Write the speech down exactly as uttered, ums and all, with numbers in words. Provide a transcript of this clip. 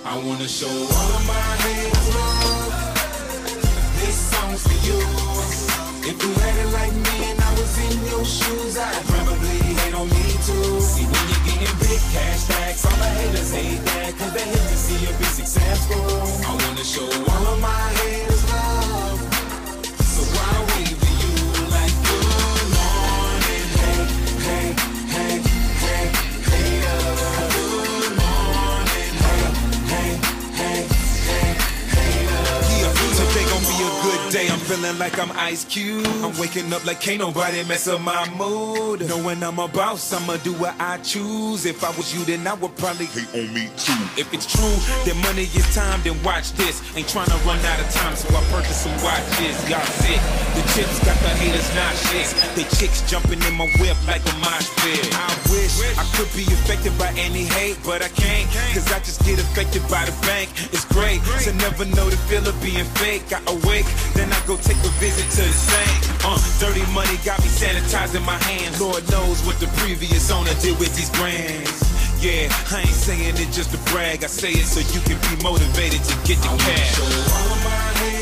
I wanna show all of my haters love. This song's for you. If you had it like me and I was in your shoes, I'd probably hate on me too. See, when you're getting big cash stacks, all the haters hate that, cause they hate to see you be successful. I wanna show all of my haters love. So I'll wave to you like good morning, hey, hey, hey, hey, hater. Good morning, hey, hey, hey, hey, hater. Yeah, today gon' be a good day. I'm feeling like I'm Ice Cube. I'm waking up like can't nobody mess up my mood. Knowing I'm a boss, I'ma do what I choose. If I was you, then I would probably hate on me too. If it's true that money is time, then watch this. Ain't trying to run out of time, so I purchased some watches. Y'all sick. The chicks got the haters not shit. They chicks jumping in my whip like a mosh pit. I wish I could be affected by any hate, but I can't, cause I just get affected by the bank. It's great to never know the feel of being fake. I awake, then I go take a visit to the saint. Uh, dirty money got me sanitizing my hands. Lord knows what the previous owner did with these brands. Yeah, I ain't saying it just to brag. I say it so you can be motivated to get the I cash. wanna show all of my haters